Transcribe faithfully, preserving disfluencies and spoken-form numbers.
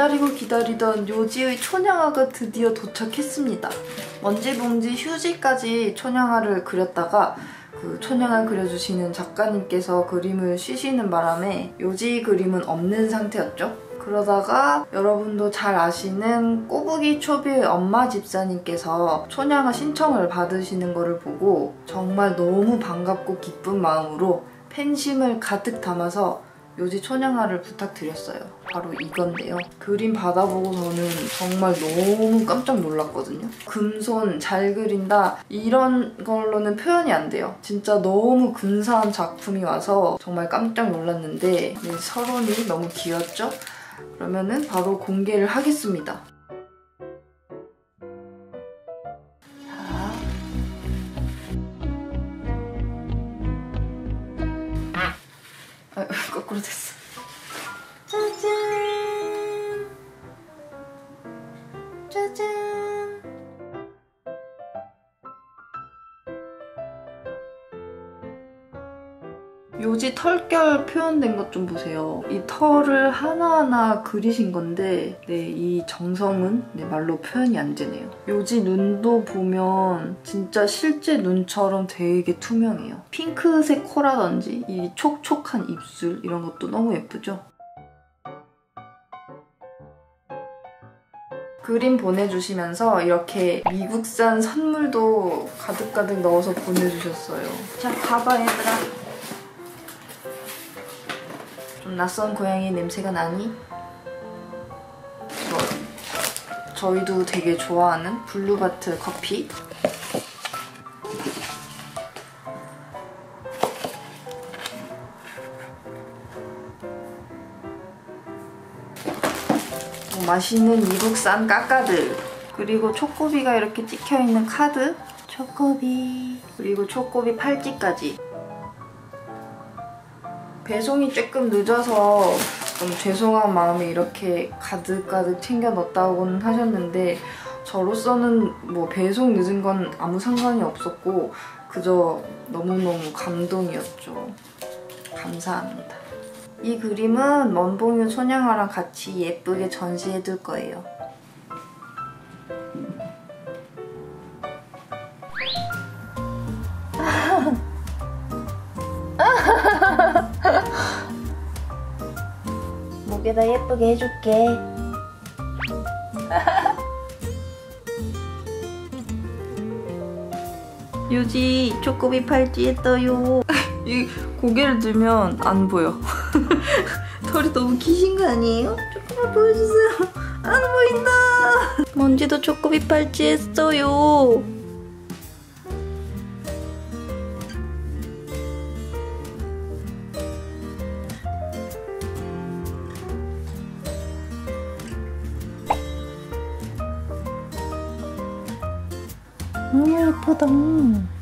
기다리고 기다리던 요지의 초냥화가 드디어 도착했습니다. 먼지봉지 휴지까지 초냥화를 그렸다가 그 초냥화 그려주시는 작가님께서 그림을 쉬시는 바람에 요지 그림은 없는 상태였죠. 그러다가 여러분도 잘 아시는 꼬부기 초비의 엄마 집사님께서 초냥화 신청을 받으시는 거를 보고 정말 너무 반갑고 기쁜 마음으로 팬심을 가득 담아서 요지 초냥화를 부탁드렸어요. 바로 이건데요. 그림 받아보고 저는 정말 너무 깜짝 놀랐거든요. 금손, 잘 그린다 이런 걸로는 표현이 안 돼요. 진짜 너무 근사한 작품이 와서 정말 깜짝 놀랐는데 네, 서론이 너무 귀엽죠? 그러면은 바로 공개를 하겠습니다. 아, 거꾸로 됐어. 짜잔! 짜잔! 요지 털결 표현된 것 좀 보세요. 이 털을 하나하나 그리신 건데 네, 이 정성은 네, 말로 표현이 안 되네요. 요지 눈도 보면 진짜 실제 눈처럼 되게 투명해요. 핑크색 코라든지 이 촉촉한 입술 이런 것도 너무 예쁘죠? 그림 보내주시면서 이렇게 미국산 선물도 가득가득 넣어서 보내주셨어요. 자, 봐봐 얘들아. 좀 낯선 고양이 냄새가 나니? 이거 저희도 되게 좋아하는 블루바트 커피. 맛있는 미국산 까까드. 그리고 초코비가 이렇게 찍혀있는 카드. 초코비. 그리고 초코비 팔찌까지. 배송이 조금 늦어서 좀 죄송한 마음에 이렇게 가득가득 챙겨 넣었다고는 하셨는데 저로서는 뭐 배송 늦은 건 아무 상관이 없었고 그저 너무너무 감동이었죠. 감사합니다. 이 그림은 먼봉유 초냥화랑 같이 예쁘게 전시해둘 거예요. 목에다 예쁘게 해줄게. 요지 초코비 팔찌 했어요. 이 고개를 들면 안 보여. 털이 너무 기신 거 아니에요? 조금만 보여주세요. 안 보인다. 먼지도 초코비 팔찌 했어요. 너무 예쁘다.